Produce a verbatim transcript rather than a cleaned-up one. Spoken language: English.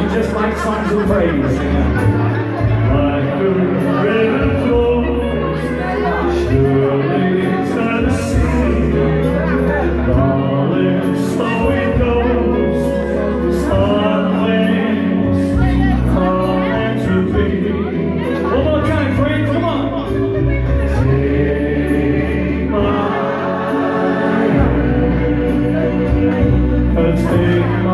just like songs of praise. Like a river flows surely to the sea, darling, so it goes. Some ways are meant to be. One more time, praise, come on. Take my hand, 'cause take